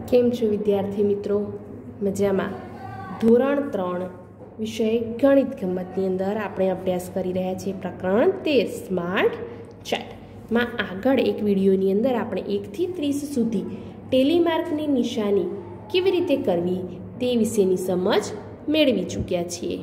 કેમ છો વિદ્યાર્થી મિત્રો? મજામાં? ધોરણ 3 વિષય ગણિત ગમ્મતની અંદર આપણે અભ્યાસ કરી રહ્યા છીએ પ્રકરણ 13 સ્માર્ટ ચાર્ટમાં. આગળ એક વિડીયોની અંદર આપણે 1 થી 30 સુધી ટેલીમાર્કની નિશાની કેવી રીતે કરવી તે વિશેની સમજ મેળવી ચૂક્યા છીએ.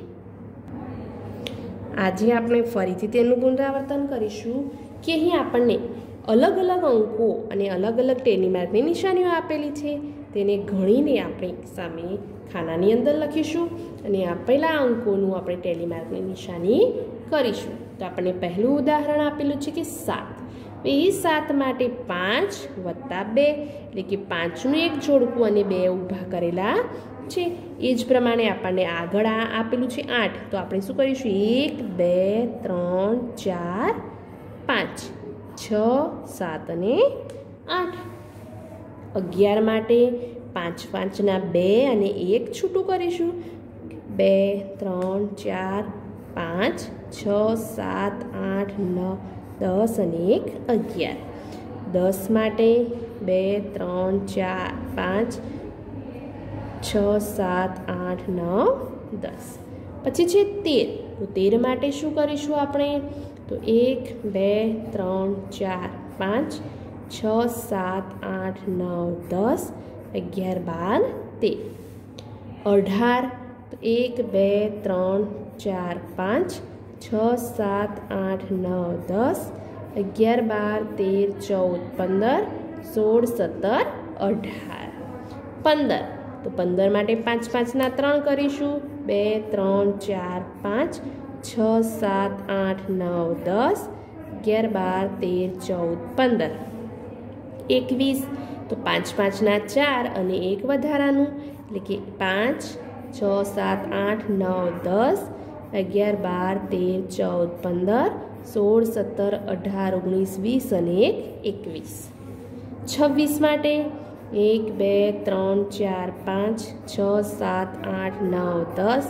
આજે આપણે ફરીથી તેનું પુનરાવર્તન કરીશું કે અહીં આપણને અલગ અલગ અંકો અને અલગ અલગ ટેલીમાર્કની નિશાનીઓ આપેલી છે. તેને ગણીને આપણે સામે ખાનાની અંદર લખીશું અને આપેલા અંકોનું આપણે ટેલીમાર્કની નિશાની કરીશું. તો આપણને પહેલું ઉદાહરણ આપેલું છે કે 7. એ 7 માટે 5 + 2 એટલે કે 5નું એક જોડકું અને 2 ઊભા કરેલા છે. એ જ પ્રમાણે આપણને આગળ આપેલું છે 8. તો આપણે શું કરીશું? 1 2 3 4 5 6 7 અને 8. 11 માટે 5 5ના 2 અને 1 છૂટું કરીશું. 2 3 4 5 6 7 8 9 10 અને 1 11. 10 માટે 2 3 4 5 6 7 8 9 10. પછી છે 13. તો 13 માટે શું કરીશું આપણે? તો 1 2 3 4 5 6 7 8 9 10 11 12 13. 18. તો 1 2 3 4 5 6 7 8 9 10 11 12 13 14 15 16 17 18. 15. તો 15 માટે 5 5ના 3 કરીશું. 2 3 4 5 6 7 8 9 10 11 12 13 14 15. 21. તો 5 5ના 4 અને 1 વધારાનું એટલે કે 5 6 7 8 9 10 11 12 13 14 15 16 17 18 19 20 અને 1 21. 26 માટે 1 2 3 4 5 6 7 8 9 10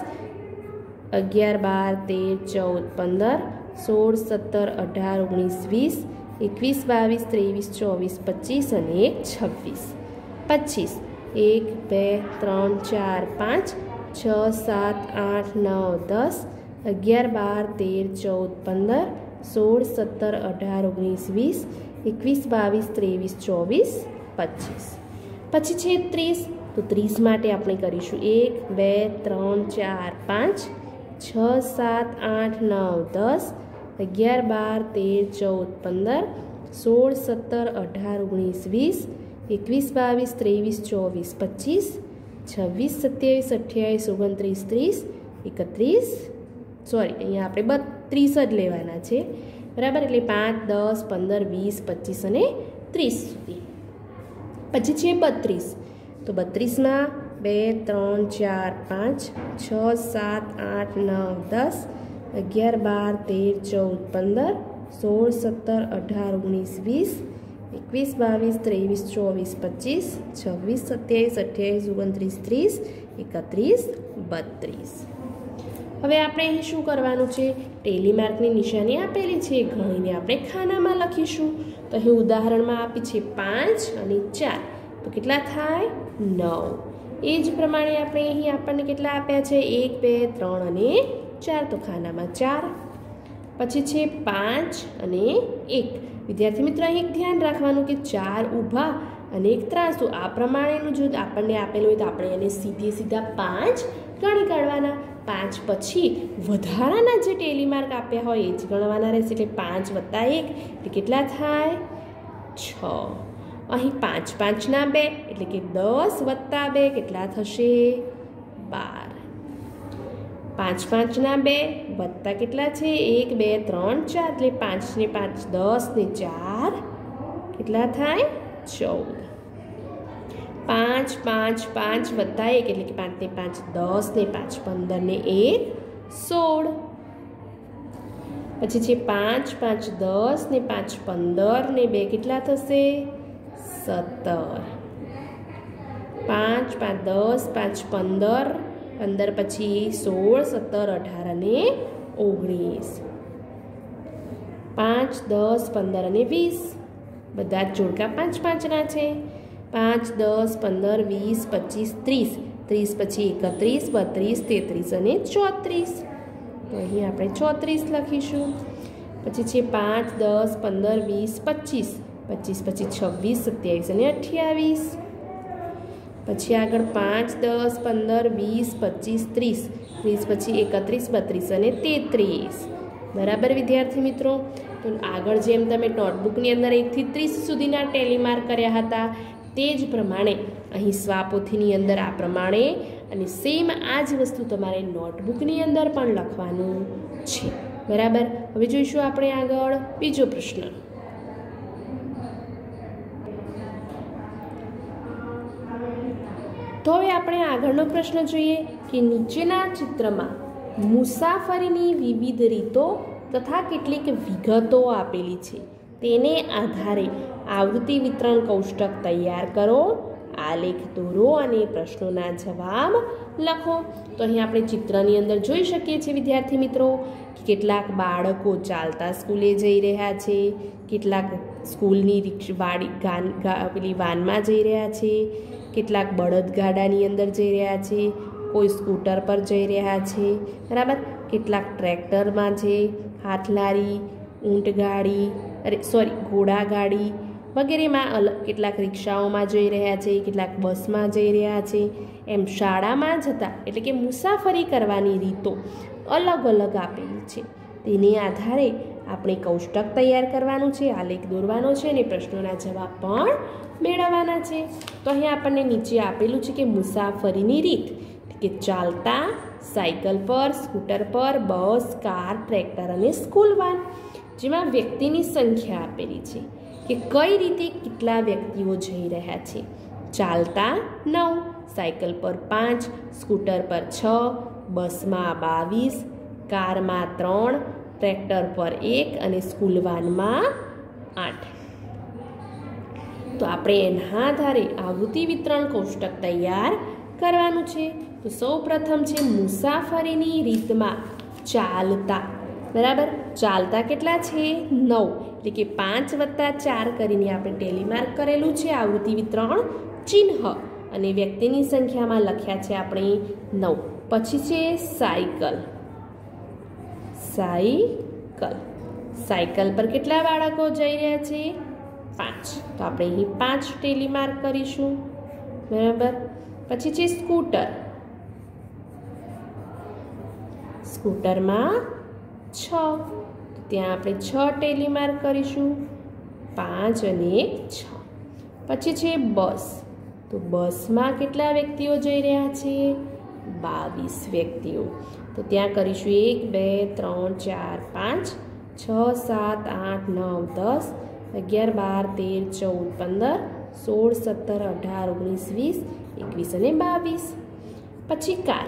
11 12 13 14 15 16 17 18 19 20 21 22 23 24 અને 1 26. 1 2 3 4 5 6 7 8 9 10 11 12 13 14 15 16 17 18 19 20 21 22 23 24 25. પછી છે 30. તો 30 માટે આપણે કરીશું 1 2 3 4 5 6 7 8 9 10 11 12 13 14 15 16 17 18 19 20 21 22 23 24 26 27 28 29 30 31. સોરી, અહીંયા આપણે 32 જ લેવાના છે, બરાબર? એટલે 5 10 15 20 25 અને 30 સુધી. પછી છે 32. તો 32માં 2 3 4 5 6 7 8 9 10 11 12 13 14 15 16 17 18 19 20 21 22 23 26 27 28 29 30 31 32. હવે આપણે અહીં શું કરવાનું છે? ટેલીમાર્કની નિશાની આપેલી છે, ગણીને આપણે ખાનામાં લખીશું. તો અહીં ઉદાહરણમાં આપી છે 5 અને 4. તો કેટલા થાય? 9. એ જ પ્રમાણે આપણે અહીં આપણને કેટલા આપ્યા છે? 1 2 3 અને 4. તો ખાનામાં 4. પછી છે 5 અને 1. વિદ્યાર્થી મિત્રો, અહીં ધ્યાન રાખવાનું કે 4 ઊભા અને 1 ત્રાસું. આ પ્રમાણેનું જો આપણને આપેલું હોય તો આપણે એને સીધા 5 ગણી કાઢવાના. 5 પછી વધારાના જે ટેલીમાર્ક આપ્યા હોય એ જ ગણવાના રહેશે. એટલે 5 + 1 એટલે કેટલા થાય? 6. અહીં 5 5ના 2 એટલે કે 10 + 2 કેટલા થશે? 12. 5 5ના 2 વત્તા કેટલા છે? 1 2 3 4 એટલે 5 ને 5 10 ને 4 કેટલા થાય? 14. 5 5 5 વત્તા 1 એટલે કે 5 ને 5 10 ને 5 15 ને 1 16. પછી છે 5 5 10 ને 5 15 ને 2 કેટલા થશે? 17. 5 5 10 5 15 15 પછી 16 17 18 અને 19. 5 10 15 અને 20 બધા જ જોડકા 5 5ના છે. 5, 10, 15, 20, 25, 30, 30 પછી 31, 32, 33 અને 34. તો અહીં આપણે 34 લખીશું. પછી છે 5, 10, 15, 20, 25, 25 પછી 26, 27 અને 28. પછી આગળ 5, 10, 15, 20, 25, 30, 30 પછી 31, 32 અને 33. બરાબર વિદ્યાર્થી મિત્રો? તો આગળ જેમ તમે નોટબુકની અંદર 1 થી 30 સુધીના ટેલી માર્ક કર્યા હતા તે જ પ્રમાણે અહીં સ્વાપોથીની અંદર આ પ્રમાણે અને સેમ આ જ વસ્તુ તમારે નોટબુકની અંદર પણ લખવાનું છે. બરાબર. હવે જોઈશું આપણે આગળ બીજો પ્રશ્ન. તો હવે આપણે આગળનો પ્રશ્ન જોઈએ કે નીચેના ચિત્રમાં મુસાફરીની વિવિધ રીતો તથા કેટલીક વિગતો આપેલી છે. તેને આધારે આવૃત્તિ વિતરણ કોષ્ટક તૈયાર કરો, આલેખ દોરો અને પ્રશ્નોના જવાબ લખો. તો અહીં આપણે ચિત્રની અંદર જોઈ શકીએ છીએ વિદ્યાર્થી મિત્રો કે કેટલાક બાળકો ચાલતા સ્કૂલે જઈ રહ્યા છે, કેટલાક સ્કૂલની પેલી વાનમાં જઈ રહ્યા છે, કેટલાક બળદગાડાની અંદર જઈ રહ્યા છે, કોઈ સ્કૂટર પર જઈ રહ્યા છે. બરાબર. કેટલાક ટ્રેક્ટરમાં છે, હાથલારી, ઊંટગાડી ઘોડાગાડી વગેરેમાં કેટલાક રિક્ષાઓમાં જઈ રહ્યા છે, કેટલાક બસમાં જઈ રહ્યા છે. એમ શાળામાં જતા એટલે કે મુસાફરી કરવાની રીતો અલગ અલગ આપેલી છે. તેની આધારે આપણે કોષ્ટક તૈયાર કરવાનું છે, આલેખ દોરવાનો છે અને પ્રશ્નોના જવાબ પણ મેળવવાના છે. તો અહીં આપણને નીચે આપેલું છે કે મુસાફરીની રીત કે ચાલતા, સાયકલ પર, સ્કૂટર પર, બસ, કાર, ટ્રેક્ટર અને સ્કૂલ વાન. જેમાં વ્યક્તિની સંખ્યા આપેલી છે કે કઈ રીતે કેટલા વ્યક્તિઓ જઈ રહ્યા છે. ચાલતા 9, સાયકલ પર 5, સ્કૂટર પર 6, બસમાં 22, કારમાં 3, ટ્રેક્ટર પર 1 અને સ્કૂલ વાનમાં 8. તો આપણે એના આધારે આવૃત્તિ વિતરણ કોષ્ટક તૈયાર કરવાનું છે. તો સૌ પ્રથમ છે મુસાફરીની રીતમાં ચાલતા. બરાબર. ચાલતા કેટલા છે? 9 એટલે કે 5 + 4 કરીને આપણે ટેલી માર્ક કરેલું છે આવૃત્તિ વિતરણ ચિહ્ન અને વ્યક્તિની સંખ્યામાં લખ્યા છે આપણે 9. પછી છે સાયકલ. સાયકલ પર કેટલા બાળકો જઈ રહ્યા છે? 5. તો આપણે અહીં 5 ટેલી માર્ક કરીશું. બરાબર. પછી છે સ્કૂટર. સ્કૂટરમાં 6. તો ત્યાં આપણે 6 ટેલી માર્ક કરીશું. 5 અને 1 6. પછી છે બસ. તો બસમાં કેટલા વ્યક્તિઓ જઈ રહ્યા છે? 22 વ્યક્તિઓ. તો ત્યાં કરીશું 1 2 3 4 5 6 7 8 9 10 11 12 13 14 15 16 17 18 19 20 21 અને 22. પછી કાર.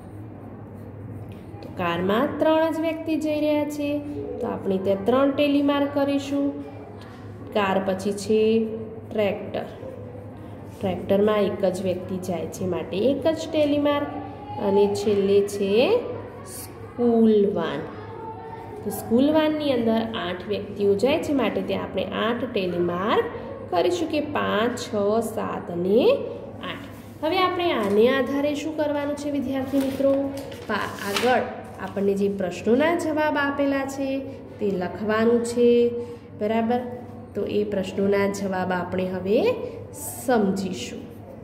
તો કારમાં 3 જ વ્યક્તિ જઈ રહ્યા છે. તો આપણે ત્યાં 3 ટેલી માર્ક કરીશું. કાર પછી છે ટ્રેક્ટર. ટ્રેક્ટરમાં 1 જ વ્યક્તિ જાય છે માટે 1 જ ટેલી માર્ક. અને છેલ્લે છે સ્કૂલ વાન. તો સ્કૂલ વાનની અંદર 8 વ્યક્તિઓ જાય છે માટે ત્યાં આપણે 8 ટેલી માર્ક કરીશું કે 5 6 7 અને 8. હવે આપણે આને આધારે શું કરવાનું છે વિદ્યાર્થી મિત્રો? આગળ આપણને જે પ્રશ્નોના જવાબ આપેલા છે તે લખવાનું છે. બરાબર. તો એ પ્રશ્નોના જવાબ આપણે હવે સમજીશું.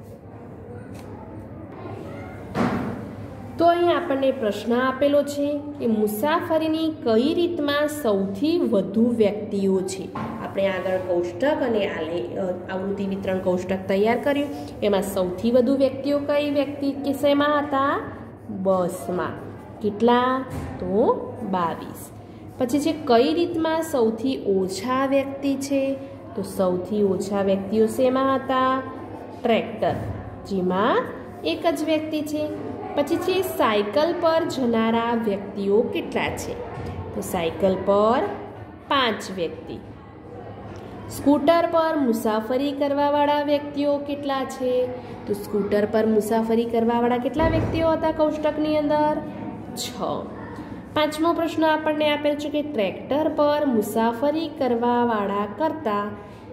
તો અહીં આપણને પ્રશ્ન આપેલો છે કે મુસાફરીની કઈ રીતમાં સૌથી વધુ વ્યક્તિઓ છે. આપણે આગળ કોષ્ટક અને આવૃત્તિ વિતરણ કોષ્ટક તૈયાર કર્યું. એમાં સૌથી વધુ વ્યક્તિઓ કઈ વ્યક્તિ કે શેમાં હતા? બસમાં. કેટલા? તો 22. પછી છે કઈ રીતમાં સૌથી ઓછા વ્યક્તિ છે? તો સૌથી ઓછા વ્યક્તિઓ શેમાં હતા? ટ્રેક્ટર, જેમાં 1 જ વ્યક્તિ છે. પછી છે સાયકલ પર જનારા વ્યક્તિઓ કેટલા છે? તો સાયકલ પર 5 વ્યક્તિ. સ્કૂટર પર મુસાફરી કરવાવાળા વ્યક્તિઓ કેટલા છે? તો સ્કૂટર પર મુસાફરી કરવાવાળા કેટલા વ્યક્તિઓ હતા કોષ્ટકની અંદર? 6. 5મો પ્રશ્ન આપણને આપેલ છે કે ટ્રેક્ટર પર મુસાફરી કરવાવાળા કરતાં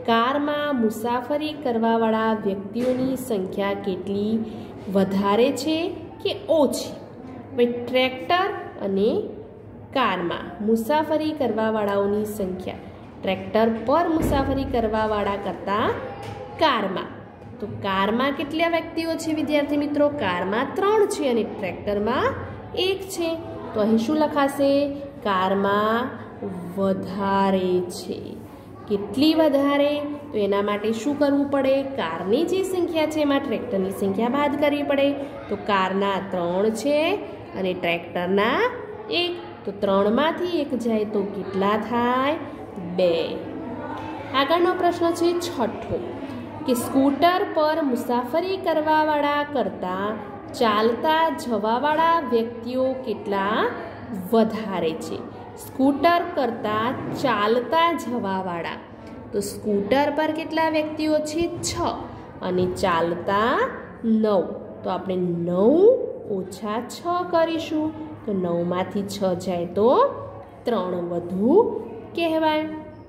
કારમાં મુસાફરી કરવાવાળા વ્યક્તિઓની સંખ્યા કેટલી વધારે છે કે ઓછી? ભાઈ ટ્રેક્ટર અને કારમાં મુસાફરી કરવાવાળાઓની સંખ્યા ટ્રેક્ટર પર મુસાફરી કરવાવાળા કરતાં કારમાં, તો કારમાં કેટલા વ્યક્તિઓ છે વિદ્યાર્થી મિત્રો? કારમાં 3 છે અને ટ્રેક્ટરમાં 1 છે. તો અહીં શું લખાશે? કારમાં વધારે છે. કેટલી વધારે? તો એના માટે શું કરવું પડે? કારની જે સંખ્યા છે એમાં ટ્રેક્ટરની સંખ્યા બાદ કરવી પડે. તો કારના 3 છે અને ટ્રેક્ટરના 1. તો 3માંથી 1 જાય તો કેટલા થાય? 2. આગળનો પ્રશ્ન છે 6થો કે સ્કૂટર પર મુસાફરી કરવાવાળા કરતાં ચાલતા જવાવાળા વ્યક્તિઓ કેટલા વધારે છે? સ્કૂટર કરતાં ચાલતા જવાવાળા, તો સ્કૂટર પર કેટલા વ્યક્તિઓ છે? 6 અને ચાલતા 9. તો આપણે 9 ઓછા 6 કરીશું. તો 9માંથી 6 જાય તો 3 વધુ કહેવાય.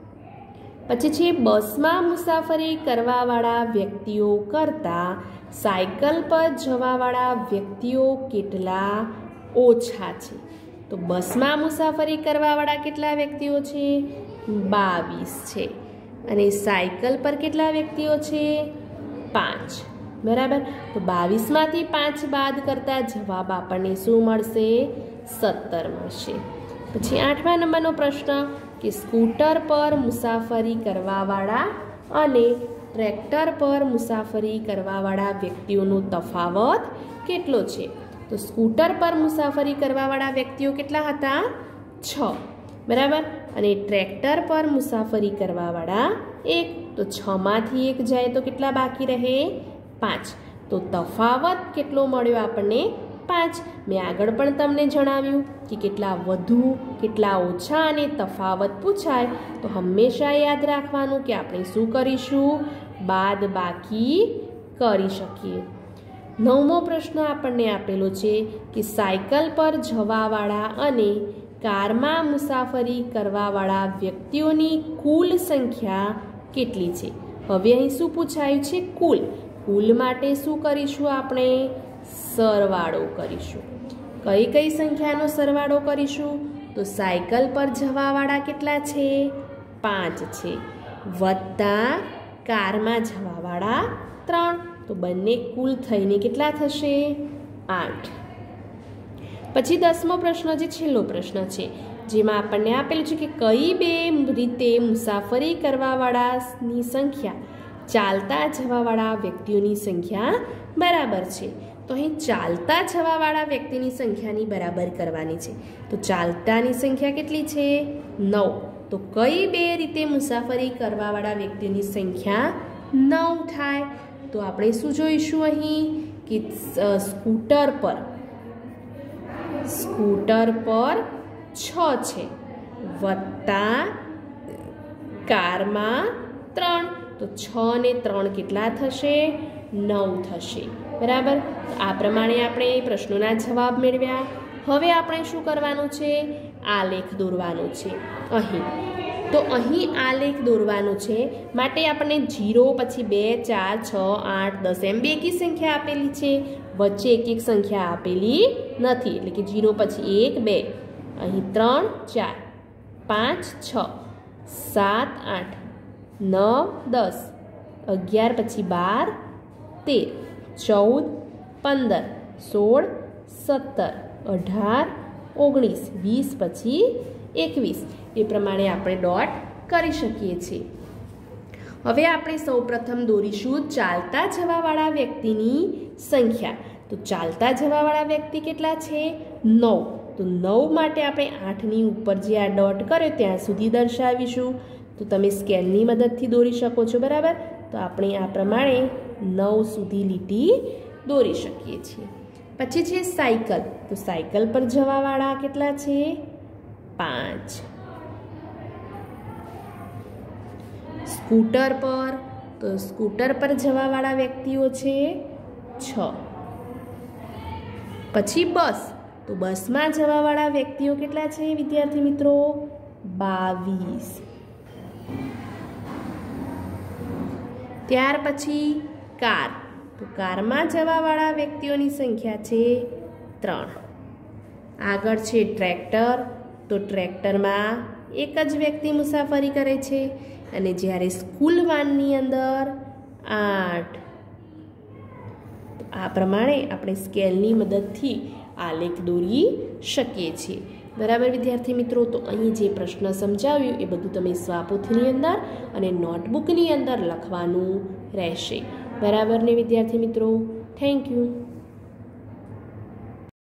પછી છે બસમાં મુસાફરી કરવાવાળા વ્યક્તિઓ કરતાં સાયકલ પર જવાવાળા વ્યક્તિઓ કેટલા ઓછા છે? તો બસમાં મુસાફરી કરવાવાળા કેટલા વ્યક્તિઓ છે? 22 છે અને સાયકલ પર કેટલા વ્યક્તિઓ છે? 5. બરાબર. તો 22માંથી 5 બાદ કરતા જવાબ આપણને શું મળશે? 17 મળશે. પછી 8મા નંબરનો પ્રશ્ન કે સ્કૂટર પર મુસાફરી કરવાવાળા અને ટ્રેક્ટર પર મુસાફરી કરવાવાળા વ્યક્તિઓનો તફાવત કેટલો છે? તો સ્કૂટર પર મુસાફરી કરવાવાળા વ્યક્તિઓ કેટલા હતા? 6. બરાબર. અને ટ્રેક્ટર પર મુસાફરી કરવાવાળા 1. તો 6માંથી 1 જાય તો કેટલા બાકી રહે? 5. તો તફાવત કેટલો મળ્યો આપણને? 5. મેં આગળ પણ તમને જણાવ્યું કે કેટલા વધુ કેટલા ઓછા અને તફાવત પૂછાય તો હંમેશા યાદ રાખવાનું કે આપણે શું કરીશું? બાદ બાકી કરી શકીએ. 9મો પ્રશ્ન આપણને આપેલો છે કે સાયકલ પર જવાવાળા અને કારમાં મુસાફરી કરવાવાળા વ્યક્તિઓની કુલ સંખ્યા કેટલી છે? હવે અહીં શું પૂછાયું છે? કુલ. કુલ માટે શું કરીશું? આપણે સરવાળો કરીશું. કઈ કઈ સંખ્યાનો સરવાળો કરીશું? તો સાયકલ પર જવાવાળા કેટલા છે? 5 છે વત્તા કારમાં જવાવાળા 3. તો બંને કુલ થઈને કેટલા થશે? 8. પછી 10મો પ્રશ્ન જે છેલ્લો પ્રશ્ન છે જેમાં આપણને આપેલું છે કે કઈ 2 રીતે મુસાફરી કરવાવાળાની સંખ્યા ચાલતા જવાવાળા વ્યક્તિઓની સંખ્યા બરાબર છે? તો અહીં ચાલતા જવાવાળા વ્યક્તિની સંખ્યાની બરાબર કરવાની છે. તો ચાલતાની સંખ્યા કેટલી છે? 9. તો કઈ 2 રીતે મુસાફરી કરવાવાળા વ્યક્તિની સંખ્યા 9 થાય? તો આપણે શું જોઈશું અહીં કે સ્કૂટર પર 6 છે વત્તા કારમાં 3. તો 6 અને 3 કેટલા થશે? 9 થશે. બરાબર. આ પ્રમાણે આપણે પ્રશ્નોના જવાબ મેળવ્યા. હવે આપણે શું કરવાનું છે? આલેખ દોરવાનો છે અહીં. તો અહીં આલેખ દોરવાનો છે માટે આપણને 0 પછી 2 4 6 8 10 એમ બેકી સંખ્યા આપેલી છે. વચ્ચે એક એક સંખ્યા આપેલી નથી એટલે કે 0 પછી 1 2 અહીં 3 4 5 6 7 8 9 10 11 પછી 12 13 14 15 16 17 18 19 20 પછી 21 એ પ્રમાણે આપણે ડોટ કરી શકીએ છીએ. હવે આપણે સૌપ્રથમ દોરીશું ચાલતા જવાવાળા વ્યક્તિની સંખ્યા. તો ચાલતા જવાવાળા વ્યક્તિ કેટલા છે? 9. તો 9 માટે આપણે 8ની ઉપર જે આ ડોટ કર્યો ત્યાં સુધી દર્શાવીશું. તો તમે સ્કેલની મદદથી દોરી શકો છો. બરાબર. તો આપણે આ પ્રમાણે 9 સુધી લીટી દોરી શકીએ છીએ. પછી છે સાયકલ. તો સાયકલ પર જવાવાળા કેટલા છે? 5. સ્કૂટર પર, તો સ્કૂટર પર જવાવાળા વ્યક્તિઓ છે 6. પછી બસ. તો બસમાં જવાવાળા વ્યક્તિઓ કેટલા છે વિદ્યાર્થી મિત્રો? 22. ત્યાર પછી કાર, તો કારમાં જવાવાળા વ્યક્તિઓની સંખ્યા છે 3. આગળ છે ટ્રેક્ટર, તો ટ્રેક્ટરમાં એક જ વ્યક્તિ મુસાફરી કરે છે. અને જ્યારે સ્કૂલ વાનની અંદર 8. આ પ્રમાણે આપણે સ્કેલની મદદથી આલેખ દોરી શકીએ છીએ. બરાબર વિદ્યાર્થી મિત્રો, તો અહીં જે પ્રશ્ન સમજાવ્યું એ બધું તમે સ્વાપોથીની અંદર અને નોટબુકની અંદર લખવાનું રહેશે. બરાબર ને વિદ્યાર્થી મિત્રો? Thank you.